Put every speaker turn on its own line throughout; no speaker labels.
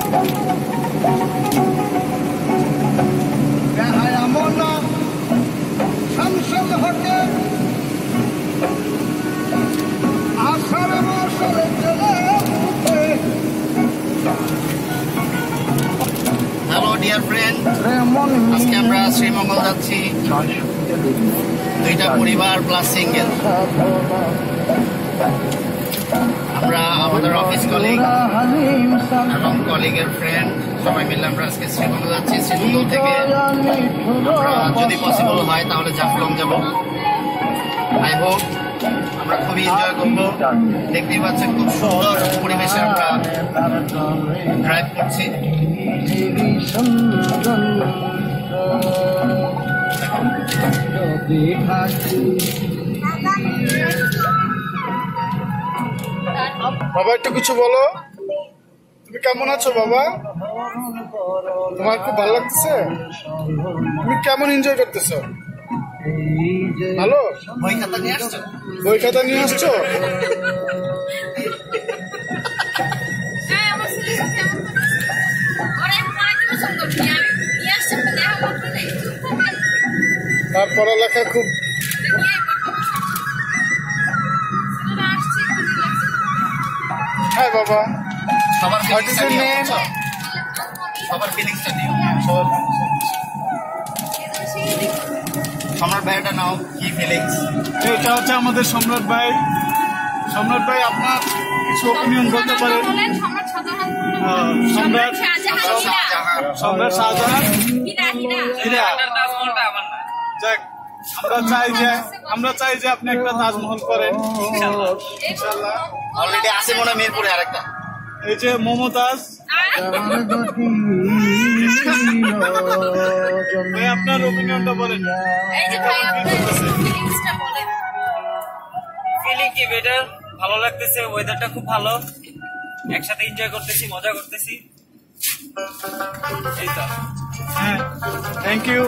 Hello dear friend, আজকে আমরা শ্রীমঙ্গল যাচ্ছি, দুইটা পরিবার প্লাস সিঙ্গেল। আমরা আমাদের অফিস কলিগ এবং কলিগের ফ্রেন্ড সবাই মিলে আমরা আজকে শ্রীমঙ্গল যাচ্ছি। শ্রীমঙ্গল থেকে আমরা যদি পসিবল হয় তাহলে জাফলং যাব। আই হোপ আমরা খুবই এনজয় করবো। দেখতেই পাচ্ছেন খুব সুন্দর পরিবেশে আমরা ড্রাইভ করছি।
বাবা একটু কিছু বলো, তুমি কেমন আছো বাবা? তোমার খুব ভালো লাগতেছে? তুমি কেমন এনজয় করতেছো? ভালো?
বই খাতা নিয়ে আসছো?
বই খাতা নিয়ে আসছো? তার পড়ালেখা খুব হ্যাঁ বাবা।
সবার ফিলিংসটা নিও। সম্রাট ভাইটা নাও, কি ফিলিংস?
এটা হচ্ছে আমাদের সম্রাট ভাই। সম্রাট ভাই আপনার কিছু ওপিনিয়ন বলতে পারেন? সম্রাট শাহজাহান যাক, আমরা চাই যে আপনি একটা তাজমহল করেন ইনশাআল্লাহ।
অলরেডি আছে মনে হয় মিরপুরে আরেকটা।
এই যে মমতাজ, আপনার ওপিনিয়নটা বলেন।
ফিলিং কি বেটার, ভালো লাগতেছে, ওয়েদারটা খুব ভালো, একসাথে এনজয় করতেছি, মজা করতেছি। এই তো।
হ্যাঁ, থ্যাংক ইউ।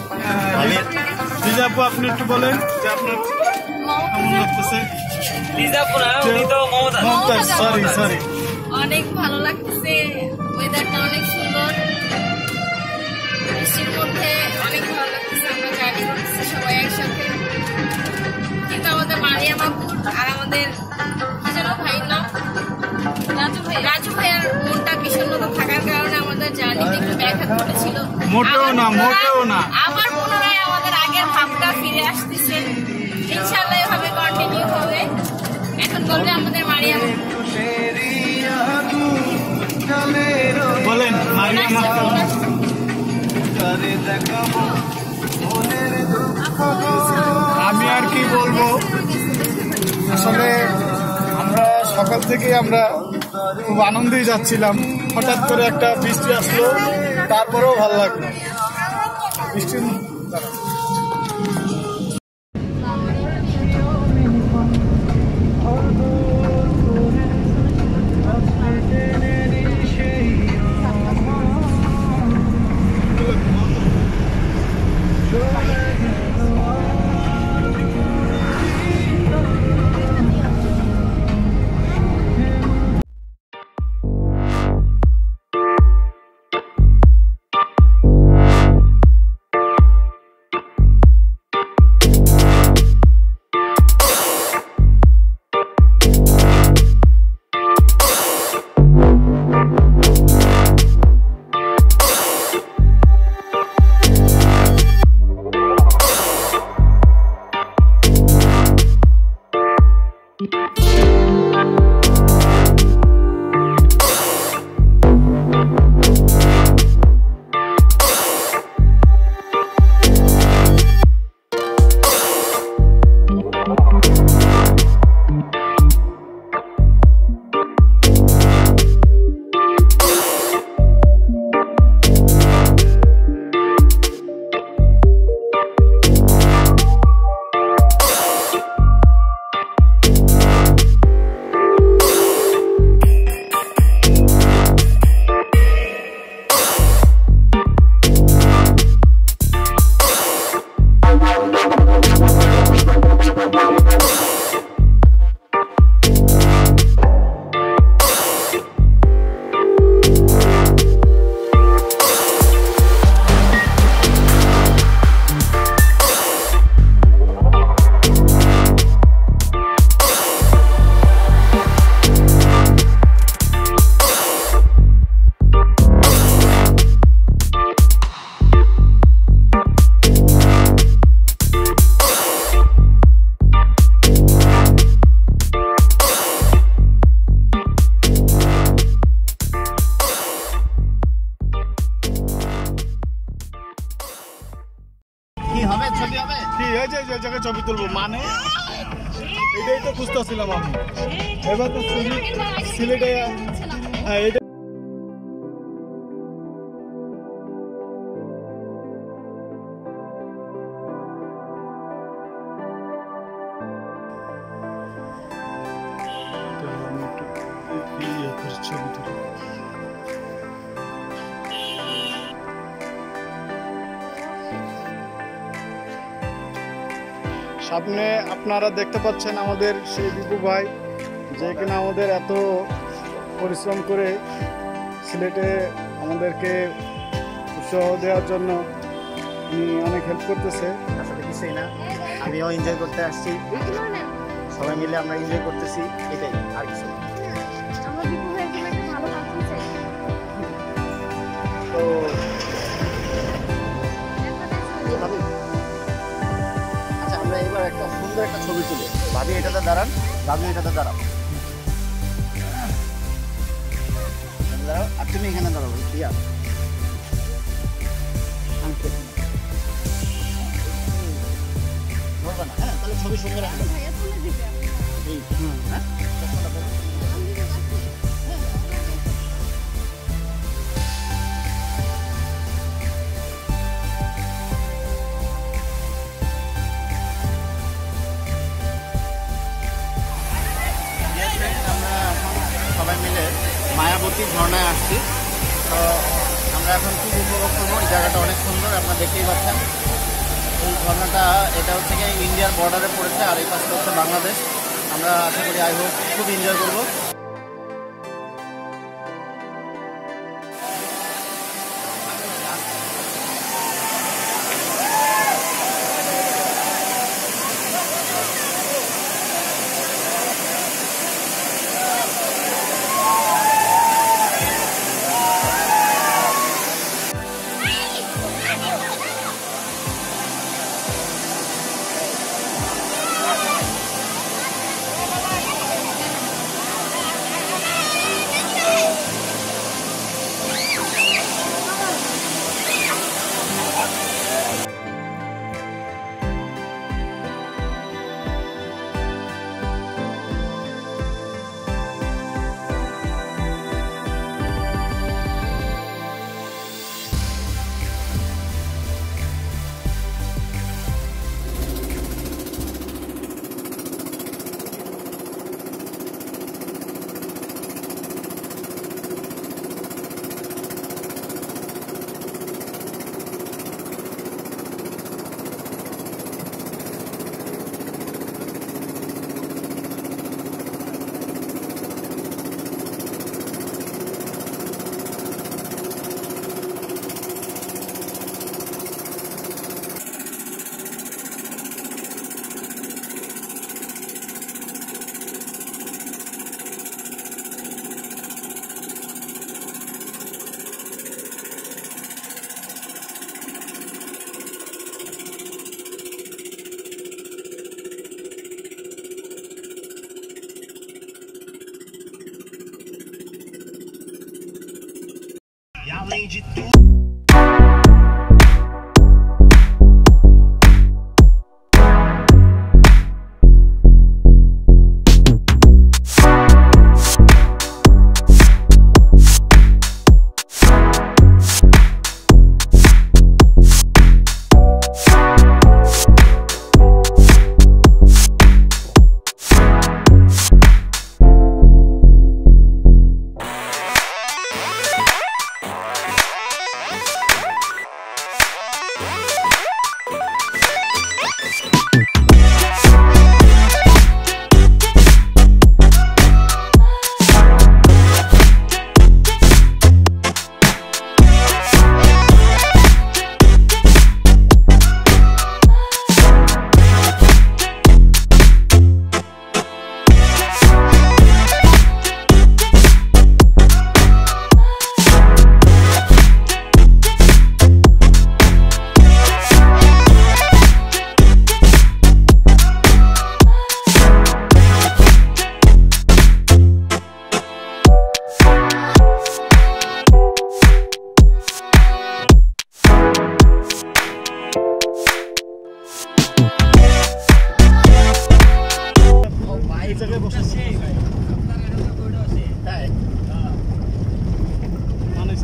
লিজা আপু, আপনি একটু বলেন যে আপনার কেমন লাগতেছে?
লিজা আপু না, উনি তো
মমতাজ, সরি।
অনেক ভালো লাগতেছে, ওয়েদারটা অনেক সুন্দর, বৃষ্টির মধ্যে অনেক ভালো লাগতেছে। আমরা জার্নি করতেছি সবাই একসাথে, কিন্তু আমাদের মারিয়াম আপু আর আমাদের কি যেন ভাইয়ের নাম, রাজু ভাইয়ার মনটা বিষণ্ণতা থাকার কারণে আমাদের জার্নিতে একটু ব্যাঘাত ঘটেছিল।
মোটেও না।
আবার পুনরায় আমাদের আগের ভাবটা ফিরে আসতেছে, ইনশাআল্লাহ এভাবে কন্টিনিউ হবে। এখন বলবে আমাদের মারিয়াম
বলেন। মারিয়াম আমি আর কি বলবো, আসলে আমরা সকাল থেকে আমরা খুব আনন্দেই যাচ্ছিলাম, হঠাৎ করে একটা বৃষ্টি আসলো, তারপরেও ভালো লাগলো বৃষ্টির
হবে ছবি হবে
কি এই যে এই জায়গায় ছবি তুলবো মানে এটাই তো খুঁজতেছিলাম আমি। এবার তো সিলেটে হ্যাঁ এটা ছবি তুলি। সামনে আপনারা দেখতে পাচ্ছেন আমাদের সেই বিপু ভাই, যে কিনা আমাদের এত পরিশ্রম করে সিলেটে আমাদেরকে উৎসাহ দেওয়ার জন্য উনি অনেক হেল্প করতেছে।
আসলে কিছুই না, আমিও এনজয় করতে আসছি, সবাই মিলে আমরা এনজয় করতেছি, এটাই আর কিছু না।
তো
আচ্ছা আমরা এবার একটা সুন্দর একটা ছবি তুলি। ভাবি এটাতে দাঁড়ান, ভাবি এটাতে দাঁড়াও, দাঁড়াও আর তুমি এখানে দাঁড়াও প্রিয়া। বলবা না? হ্যাঁ তাহলে ছবি সুন্দর আসবে। হ্যাঁ আমরা সবাই মিলে মায়াবতী ঝর্ণায় আসছি। তো আমরা এখন খুব উপভোগ করবো, এই জায়গাটা অনেক সুন্দর, আপনারা দেখতেই পাচ্ছেন। এই ঝর্ণাটা এটা হচ্ছে গিয়ে ইন্ডিয়ার বর্ডারে পড়েছে, আর এই পাশে হচ্ছে বাংলাদেশ। আমরা আশা করি আই হোপ খুব এনজয় করবো।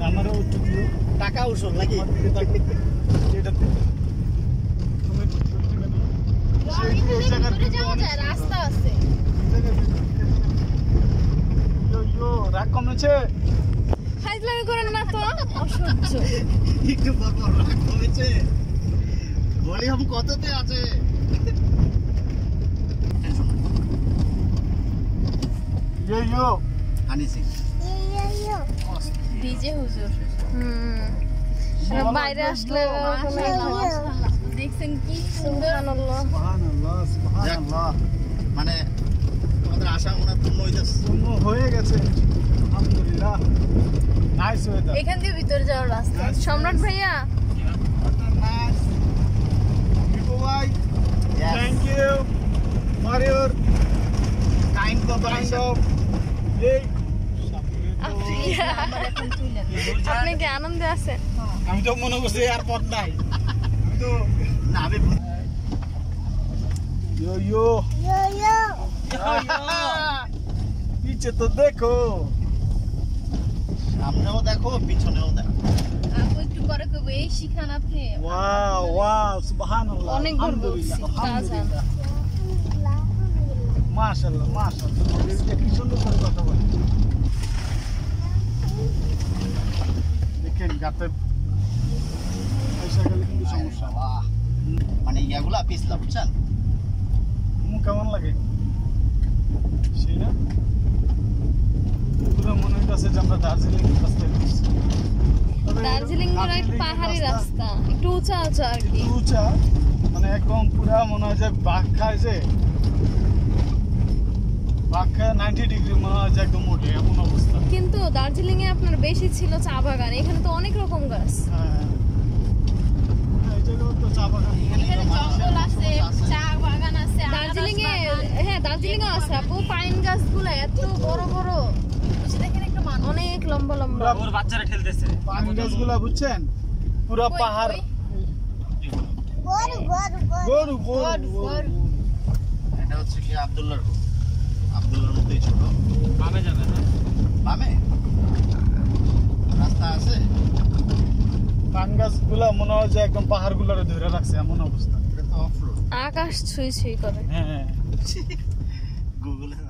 আমারও একটু দিও।
টাকা উসুল নাকি
এটাতে তুমি সেই এই জায়গার
ভিতরে যাওয়া যায়, রাস্তা আছে।
রাগ কমেছে?
ফাইজলামি করেন না তো, অসহ্য।
একটু পর রাগ কমেছে? ভলিউম কততে আছে?
ইয়ো
হানি সিং
ডিজে হুজুর। বাইরে আসলে দেখছেন কি সুন্দর।
সুবহানাল্লাহ সুবহানাল্লাহ।
মানে তোমাদের আশা মনে হয় পূর্ণ হইতেছে।
পূর্ণ হয়ে গেছে আলহামদুলিল্লাহ। Nice weather.
এখান দিয়ে ভিতরে যাওয়ার রাস্তা। সম্রাট ভাইয়া,
নাইস বিপু ভাই,
Yes.
Thank you for your
kind
kind of এই
আপনি কি আনন্দে আছেন?
আমি তো মনে করছি আর পথ নাই। আমি তো
না আমি
ইয়ো পিছে তো দেখো।
সামনেও দেখো পিছনেও দেখো।
আপু একটু পরে কইবো এই শিখান আপনি।
ওয়াও ওয়াও সুবহানাল্লাহ।
অনেকবার বলছি,
আলহামদুলিল্লাহ মাশাআল্লাহ মাশাআল্লাহ। কি সুন্দর করে কথা বলে। দেখেন গাতে পয়সা গেলে কিন্তু সমস্যা।
বাহ, মানে ইয়াগুলা পিছলা বুঝছেন?
কেমন লাগে সেই না? পুরো মনে হইতেছে যে আমরা দার্জিলিং রাস্তায় ঘুরছি। তবে
দার্জিলিং এর একটু পাহাড়ি রাস্তা, একটু উঁচা উঁচা আর কি।
একটু উঁচা, মানে একদম পুরা মনে হয় যে বাঘ খায়, যে বাঘ খায় 90 ডিগ্রি মনে হয় যে একদম উঠে, এমন অবস্থা।
কিন্তু দার্জিলিং এ আপনার বেশি ছিল চা বাগান, এখানে তো অনেক রকম গাছ।
হ্যাঁ এই জায়গাও তো চা বাগান।
এখানে জঙ্গল আছে, চা বাগান আছে। দার্জিলিং এ, হ্যাঁ দার্জিলিং এ আছে আপু, পাইন গাছগুলো এত বড় বড়, দেখেন একটা মান অনেক লম্বা লম্বা।
ওর বাচ্চারা খেলতেছে।
পান গাছগুলা বুঝছেন, পুরা
কই,
পাহাড়।
কই?
গরু গরু
গরু।
এটা হচ্ছে কি আব্দুল্লাহর গরু। আব্দুল্লাহর মধ্যেই ছোট।
বামে যাবে না?
বামে রাস্তা আছে।
পান গাছগুলা মনে হয় যে একদম পাহাড় গুলারে ধরে রাখছে, এমন অবস্থা।
এটা তো অফ রোড।
আকাশ ছুঁই ছুঁই করে।
হ্যাঁ
গুগলে